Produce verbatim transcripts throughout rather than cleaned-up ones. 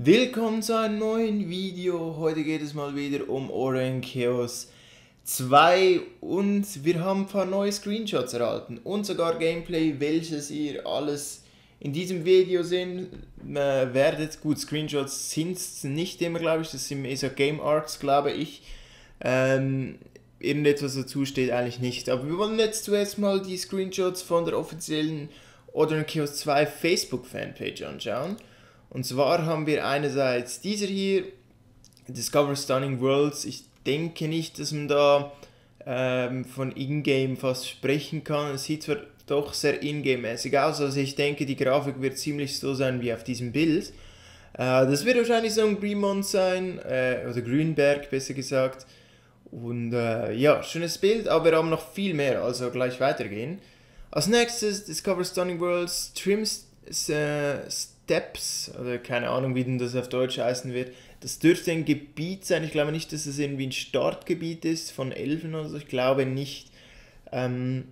Willkommen zu einem neuen Video. Heute geht es mal wieder um Orion Chaos zwei und wir haben ein paar neue Screenshots erhalten und sogar Gameplay, welches ihr alles in diesem Video sehen äh, werdet. Gut, Screenshots sind es nicht immer, glaube ich, das sind eher so Game Arts, glaube ich. Ähm, irgendetwas dazu steht eigentlich nicht. Aber wir wollen jetzt zuerst mal die Screenshots von der offiziellen Orion Chaos zwei Facebook Fanpage anschauen. Und zwar haben wir einerseits dieser hier, Discover Stunning Worlds. Ich denke nicht, dass man da ähm, von Ingame fast sprechen kann. Es sieht zwar doch sehr Ingame-mäßig aus, also ich denke, die Grafik wird ziemlich so sein wie auf diesem Bild. Äh, das wird wahrscheinlich so ein Greenmont sein, äh, oder Grünberg besser gesagt. Und äh, ja, schönes Bild, aber wir haben noch viel mehr, also gleich weitergehen. Als nächstes Discover Stunning Worlds, Trims äh, Steps, oder keine Ahnung, wie denn das auf Deutsch heißen wird. Das dürfte ein Gebiet sein. Ich glaube nicht, dass es irgendwie ein Startgebiet ist von Elfen oder so. Ich glaube nicht. Ähm,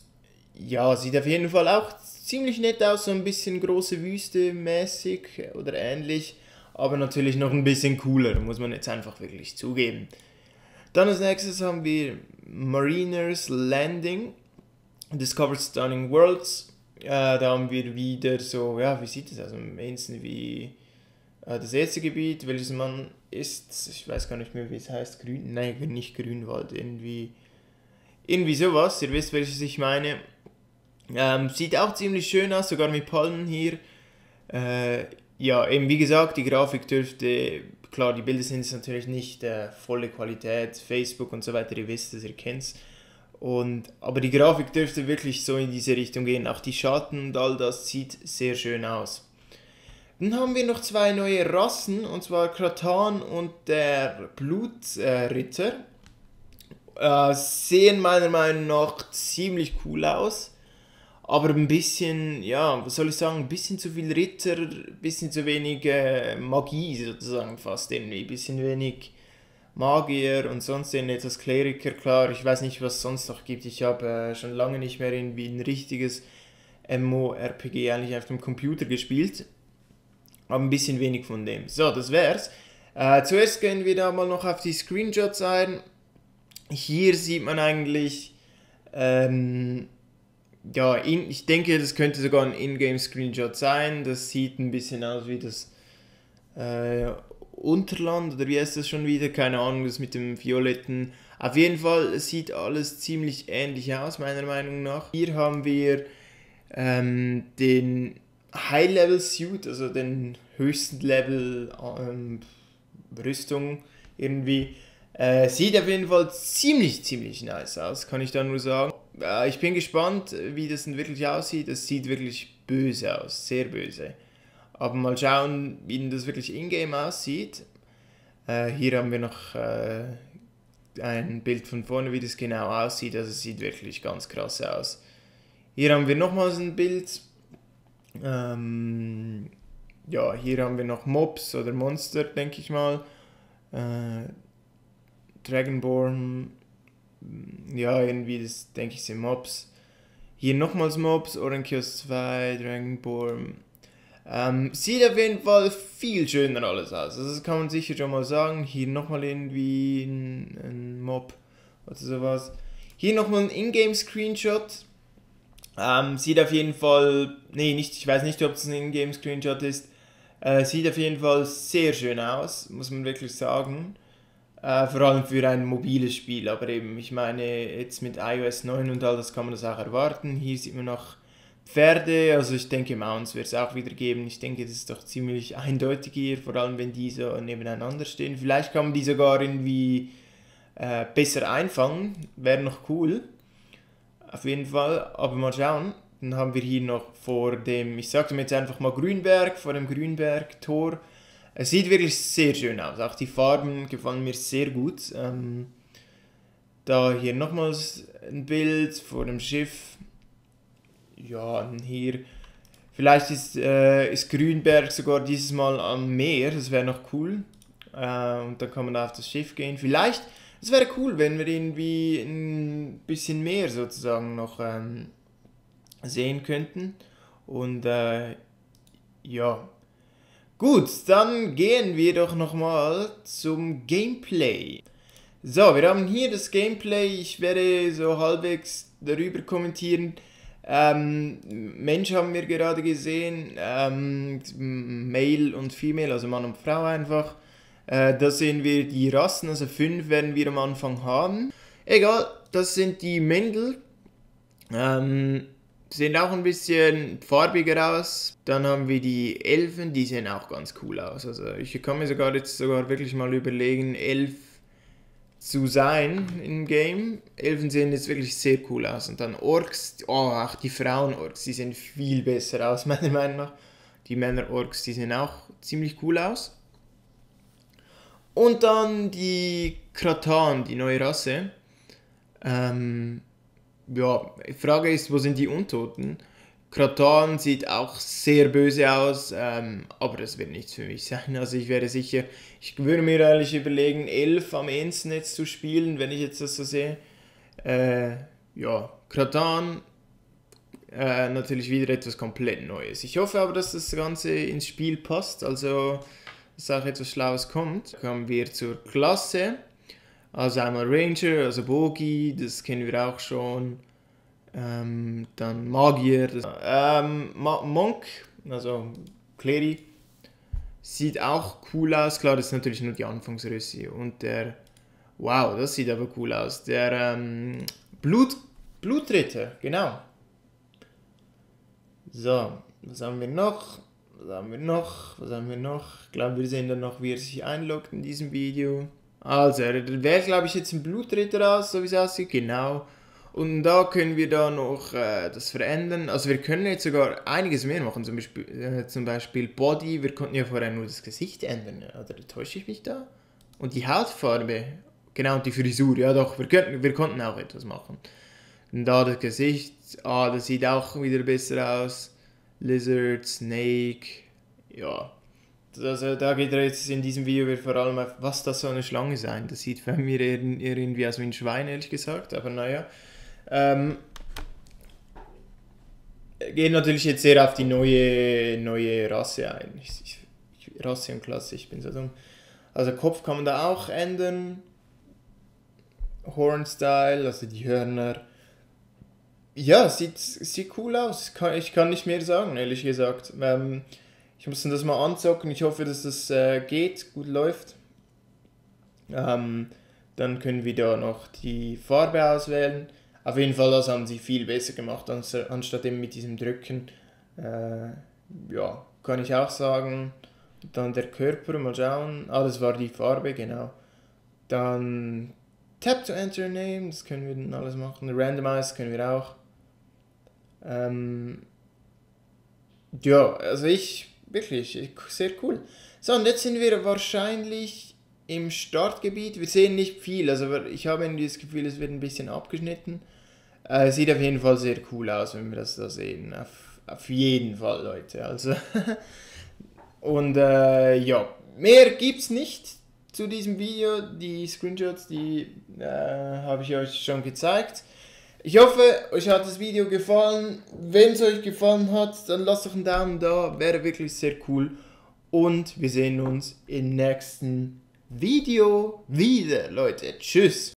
ja, sieht auf jeden Fall auch ziemlich nett aus. So ein bisschen große Wüste mäßig oder ähnlich. Aber natürlich noch ein bisschen cooler, muss man jetzt einfach wirklich zugeben. Dann als nächstes haben wir Mariners Landing. Discovered Stunning Worlds. Äh, da haben wir wieder so, ja, wie sieht das aus? Am ehesten wie äh, das erste Gebiet, welches man ist, ich weiß gar nicht mehr, wie es heißt, Grün, nein, nicht Grünwald, irgendwie, irgendwie sowas, ihr wisst, welches ich meine. Ähm, sieht auch ziemlich schön aus, sogar mit Palmen hier. Äh, ja, eben wie gesagt, die Grafik dürfte, klar, die Bilder sind jetzt natürlich nicht äh, volle Qualität, Facebook und so weiter, ihr wisst es, ihr kennt es. Und, aber die Grafik dürfte wirklich so in diese Richtung gehen. Auch die Schatten und all das sieht sehr schön aus. Dann haben wir noch zwei neue Rassen, und zwar Kratan und der Blutritter. Äh, sehen meiner Meinung nach ziemlich cool aus. Aber ein bisschen, ja, was soll ich sagen, ein bisschen zu viel Ritter, ein bisschen zu wenig äh, Magie sozusagen fast irgendwie. Ein bisschen wenig Magier und sonst etwas Kleriker, klar, ich weiß nicht, was es sonst noch gibt. Ich habe äh, schon lange nicht mehr irgendwie ein richtiges MMORPG eigentlich auf dem Computer gespielt. Aber ein bisschen wenig von dem. So, das wär's. Äh, zuerst gehen wir da mal noch auf die Screenshots ein. Hier sieht man eigentlich, ähm, ja, in, ich denke, das könnte sogar ein Ingame-Screenshot sein. Das sieht ein bisschen aus wie das äh, Unterland, oder wie heißt das schon wieder? Keine Ahnung, das mit dem Violetten. Auf jeden Fall, es sieht alles ziemlich ähnlich aus, meiner Meinung nach. Hier haben wir ähm, den High-Level-Suit, also den höchsten Level ähm, Rüstung irgendwie. Äh, sieht auf jeden Fall ziemlich, ziemlich nice aus, kann ich da nur sagen. Äh, ich bin gespannt, wie das denn wirklich aussieht. Es sieht wirklich böse aus, sehr böse. Aber mal schauen, wie denn das wirklich in-game aussieht. Äh, hier haben wir noch äh, ein Bild von vorne, wie das genau aussieht. Also es sieht wirklich ganz krass aus. Hier haben wir nochmals ein Bild. Ähm, ja, hier haben wir noch Mobs oder Monster, denke ich mal. Äh, Dragonborn. Ja, irgendwie, das denke ich sind Mobs. Hier nochmals Mobs, Orion Chaos zwei, Dragonborn. Ähm, sieht auf jeden Fall viel schöner alles aus. Also das kann man sicher schon mal sagen. Hier nochmal irgendwie ein, ein Mob oder sowas. Hier nochmal ein Ingame-Screenshot. Ähm, sieht auf jeden Fall, nee, nicht, ich weiß nicht, ob es ein Ingame-Screenshot ist. Äh, sieht auf jeden Fall sehr schön aus, muss man wirklich sagen. Äh, vor allem für ein mobiles Spiel. Aber eben, ich meine, jetzt mit i O S neun und all das kann man das auch erwarten. Hier sieht man noch Pferde, also ich denke Mounts wird es auch wieder geben. Ich denke, das ist doch ziemlich eindeutig hier, vor allem wenn die so nebeneinander stehen. Vielleicht kann man die sogar irgendwie äh, besser einfangen, wäre noch cool. Auf jeden Fall, aber mal schauen. Dann haben wir hier noch vor dem, ich sage jetzt einfach mal Grünberg, vor dem Grünberg-Tor. Es sieht wirklich sehr schön aus, auch die Farben gefallen mir sehr gut. Ähm, da hier nochmals ein Bild vor dem Schiff. Ja, hier, vielleicht ist, äh, ist Grünberg sogar dieses Mal am Meer, das wäre noch cool. Äh, und dann kann man da auf das Schiff gehen. Vielleicht, es wäre cool, wenn wir irgendwie ein bisschen mehr sozusagen noch ähm, sehen könnten. Und äh, ja, Gut, dann gehen wir doch nochmal zum Gameplay. So, wir haben hier das Gameplay. Ich werde so halbwegs darüber kommentieren. Ähm, Mensch haben wir gerade gesehen, ähm, Male und Female, also Mann und Frau einfach. Äh, da sehen wir die Rassen, also fünf werden wir am Anfang haben. Egal, das sind die Mendel. Ähm, sehen auch ein bisschen farbiger aus. Dann haben wir die Elfen, die sehen auch ganz cool aus. Also ich kann mir sogar jetzt sogar wirklich mal überlegen, Elf zu sein im Game. Elfen sehen jetzt wirklich sehr cool aus. Und dann Orks, oh, auch die Frauen-Orks, die sehen viel besser aus, meiner Meinung nach. Die Männer-Orks, die sehen auch ziemlich cool aus. Und dann die Kratan, die neue Rasse. Ähm, ja, die Frage ist, wo sind die Untoten? Kratan sieht auch sehr böse aus, ähm, aber das wird nichts für mich sein. Also ich wäre sicher, ich würde mir ehrlich überlegen, elf am ehesten jetzt zu spielen, wenn ich jetzt das so sehe. Äh, ja, Kratan, äh, natürlich wieder etwas komplett Neues. Ich hoffe aber, dass das Ganze ins Spiel passt, also dass auch etwas Schlaues kommt. Kommen wir zur Klasse. Also einmal Ranger, also Bogi, das kennen wir auch schon. Ähm, dann Magier, das, ähm, Monk, also Cleric, sieht auch cool aus. Klar, das ist natürlich nur die Anfangsrüstung. Und der, wow, das sieht aber cool aus. Der ähm, Blut, Blutritter, genau. So, was haben wir noch? Was haben wir noch? Was haben wir noch? Ich glaube, wir sehen dann noch, wie er sich einloggt in diesem Video. Also, er wählt, glaube ich, jetzt ein Blutritter aus, so wie es aussieht, genau. Und da können wir da noch äh, das verändern. Also wir können jetzt sogar einiges mehr machen, zum Beispiel, äh, zum Beispiel Body. Wir konnten ja vorher nur das Gesicht ändern, oder täusche ich mich da? Und die Hautfarbe, genau, und die Frisur, ja doch, wir, könnten, wir konnten auch etwas machen. Und da das Gesicht, ah, das sieht auch wieder besser aus. Lizard, Snake, ja. Also da geht er jetzt in diesem Video vor allem auf, was das so eine Schlange sein. Das sieht für mich irgendwie aus wie ein Schwein, ehrlich gesagt, aber naja. Ähm, geht natürlich jetzt sehr auf die neue, neue Rasse ein. Ich, ich, Rasse und Klasse, ich bin so dumm. Also Kopf kann man da auch ändern. Horn-Style, also die Hörner. Ja, sieht, sieht cool aus. Ich kann nicht mehr sagen, ehrlich gesagt. Ähm, ich muss das mal anzocken. Ich hoffe, dass das äh, geht, gut läuft. Ähm, dann können wir da noch die Farbe auswählen. Auf jeden Fall, das haben sie viel besser gemacht, anstatt eben mit diesem Drücken. Äh, ja, kann ich auch sagen. Dann der Körper, mal schauen. Ah, das war die Farbe, genau. Dann Tap to enter a name, das können wir dann alles machen. Randomize können wir auch. Ähm, ja, also ich, wirklich, ich, sehr cool. So, und jetzt sind wir wahrscheinlich im Startgebiet. Wir sehen nicht viel, also ich habe irgendwie das Gefühl, es wird ein bisschen abgeschnitten. Äh, sieht auf jeden Fall sehr cool aus, wenn wir das da sehen. Auf, auf jeden Fall, Leute. Also und äh, ja, mehr gibt's nicht zu diesem Video. Die Screenshots, die äh, habe ich euch schon gezeigt. Ich hoffe, euch hat das Video gefallen. Wenn es euch gefallen hat, dann lasst doch einen Daumen da. Wäre wirklich sehr cool. Und wir sehen uns im nächsten Video wieder, Leute. Tschüss.